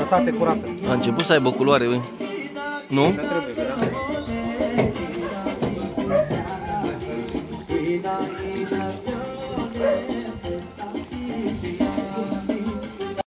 sănătate curată. A început să aibă culoare, nu? Nu trebuie, da?